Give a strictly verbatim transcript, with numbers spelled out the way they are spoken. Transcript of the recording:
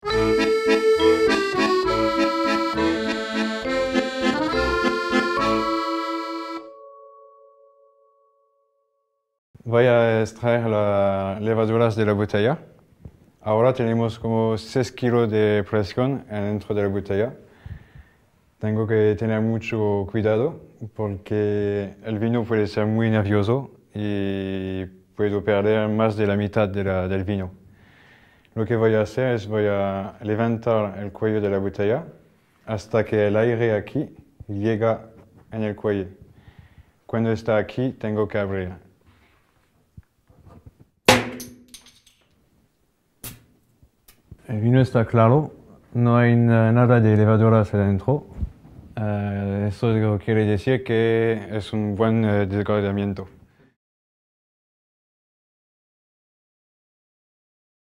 Voy a extraer las levaduras de la botella. Ahora tenemos como seis kilos de presión dentro de la botella. Tengo que tener mucho cuidado porque el vino puede ser muy nervioso y puedo perder más de la mitad de la, del vino. Lo que voy a hacer es voy a levantar el cuello de la botella hasta que el aire aquí llega en el cuello. Cuando está aquí tengo que abrir. El vino está claro, no hay nada de levaduras adentro. Uh, eso quiere decir que es un buen uh, desgradamiento.